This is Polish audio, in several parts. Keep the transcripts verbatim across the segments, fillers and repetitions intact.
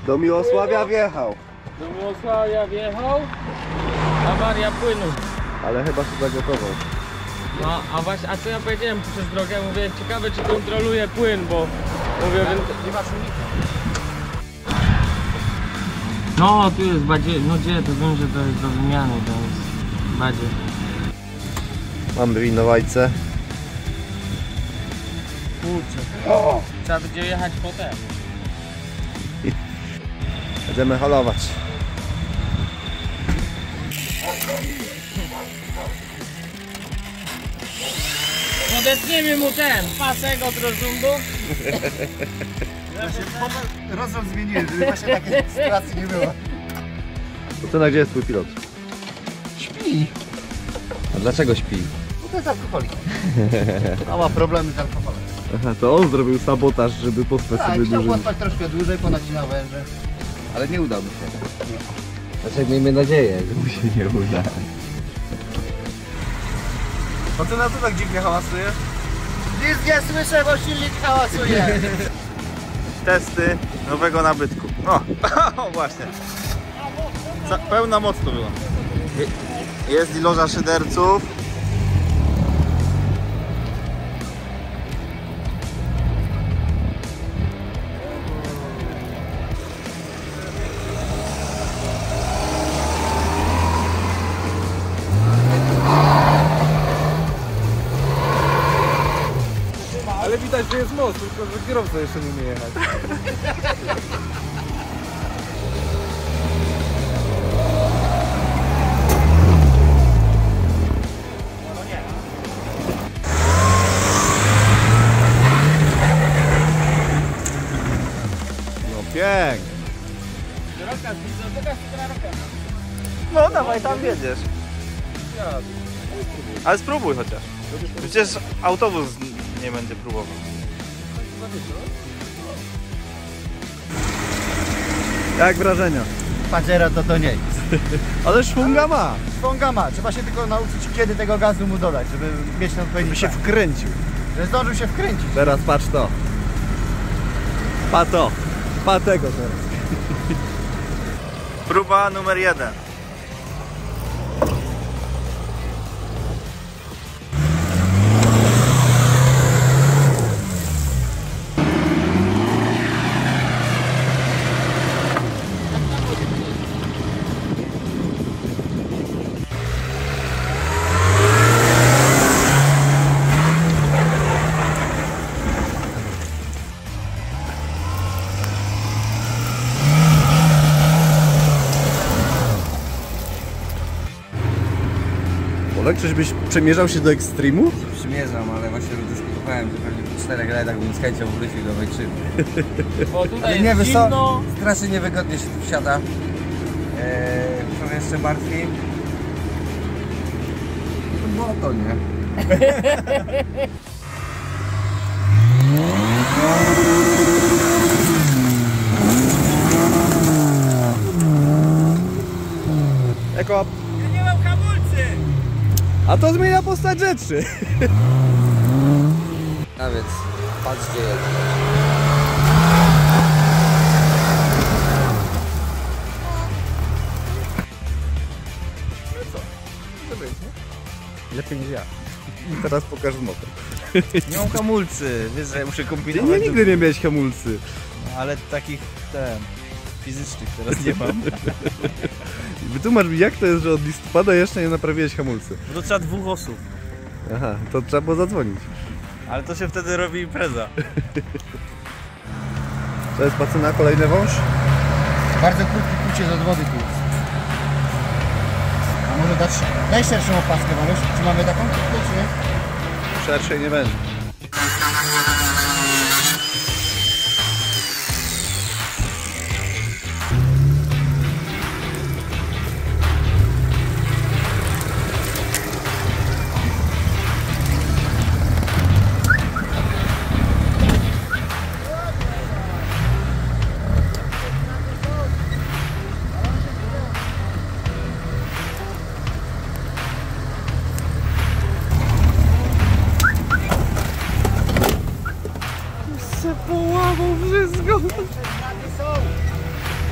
Do Miłosławia wjechał. Do Miłosławia wjechał. Awaria płynu. Ale chyba się zagotował. No, a właśnie, a co ja powiedziałem przez drogę? Mówię, ciekawe czy kontroluje płyn, bo mówię, Tak, więc... nie ma silnika. No, tu jest badzie, no gdzie, to wiem, że to jest do wymiany, to jest badzie. Mamy winowajce. Kurczę. O! Trzeba będzie jechać potem. Będziemy holować. Podetniemy mu ten pasek od rozrządu. Rozrząd zmieniłem, żeby właśnie takiej sytuacji nie było. To co, na gdzie jest twój pilot? Śpi. A dlaczego śpi? Bo to jest alkoholik. A ma problemy z alkoholem. Aha, to on zrobił sabotaż, żeby pospać Tak, sobie chciał dłużej. pospać troszkę dłużej, ponacinał węże. Ale nie udało mi się. Znaczy, miejmy nadzieję, że mu się nie uda. No ty na to tak dziwnie hałasujesz? Nic nie słyszę, bo silnik hałasuje. Testy nowego nabytku. O, o właśnie. Ca pełna moc to była. Jest i loża szyderców. Ale widać, że jest most, tylko że kierowca jeszcze nie umie jechać. No pięknie. No dawaj, tam jedziesz. Ale spróbuj chociaż. Przecież autobus nie będzie próbował. Jak wrażenia? Padzera to to nie jest. Ale szwunga ma. Szwąga ma, trzeba się tylko nauczyć kiedy tego gazu mu dodać, żeby mieć ten odpowiedni By się pęd. wkręcił. Że zdążył się wkręcić. Teraz patrz to. Pa to. Pa tego teraz. Próba numer jeden. Olek, czyżbyś przemierzał się do ekstremu? Przymierzam, ale właśnie rozdyskutowałem, że pewnie po czterech latach bym z chęcią wrócił do Wejczyny. Bo tutaj Ale jest nie zimno. wysoko, strasznie niewygodnie się tu wsiada. Eee, trochę jeszcze martwi. No to nie. Eko. Ja nie mam hamulcy! A to zmienia postać rzeczy. A więc patrzcie jak. Lepiej niż ja. I teraz pokaż motor. Nie mam hamulcy, wiesz, że ja muszę Ty kombinować. nie, nigdy nie miałeś hamulcy. Ale takich ten, fizycznych teraz nie mam. Wytłumacz mi, jak to jest, że od listopada jeszcze nie naprawiłeś hamulcy. Bo to trzeba dwóch osób. Aha, to trzeba było zadzwonić. Ale to się wtedy robi impreza. To jest pacyna, kolejny wąż? Bardzo krótki kucie od wody tu jest. A może dać, daj szerszą opaskę, Maruś? Czy mamy taką krótką, czy nie? Szerszej nie będzie. Połamał wszystko.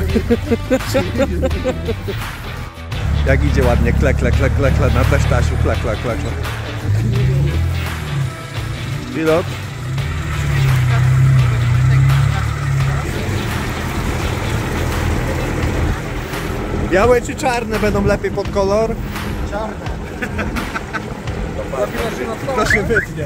Jak idzie ładnie, kle, kle, kle, kle, kle, na też Stasiu, kle, kle, kle, kle. Pilot. Białe czy czarne będą lepiej pod kolor? Czarne. To się wytnie.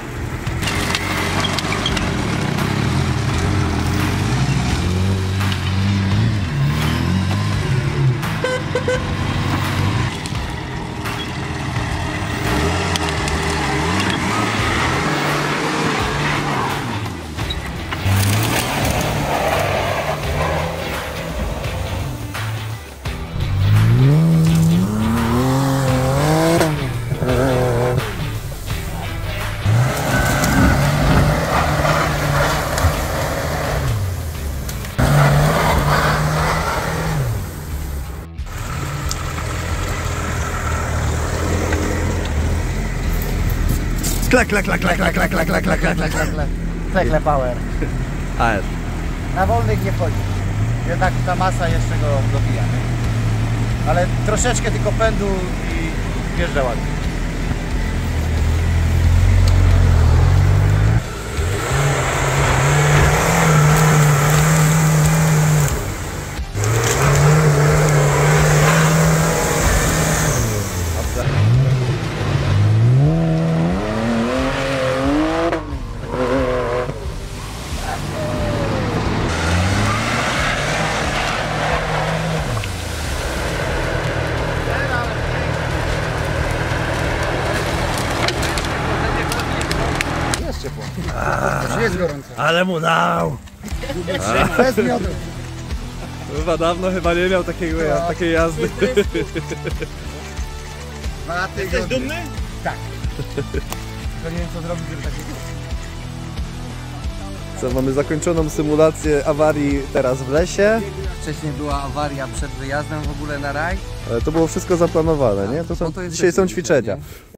Klak, klak, klak, klak, klak, klak, klak, klak, klak, klak, klak, klak. Tekle power. Ale Na wolnych nie wchodzi. Jednak ta masa jeszcze go dobija. Nie? Ale troszeczkę tylko pędu i wjeżdża ładnie. Jest ciepło. Już jest gorąco. ale mu dał! Bez miodu. Chyba dawno chyba nie miał takiego, ja, takiej jazdy. Dwa tygodnie. Jesteś dumny? Tak. Tylko nie wiem co zrobić, żeby tak nie było. Co, mamy zakończoną symulację awarii teraz w lesie. Wcześniej była awaria przed wyjazdem w ogóle na raj. Ale to było wszystko zaplanowane, nie? To są, No to jest dzisiaj są technika, ćwiczenia.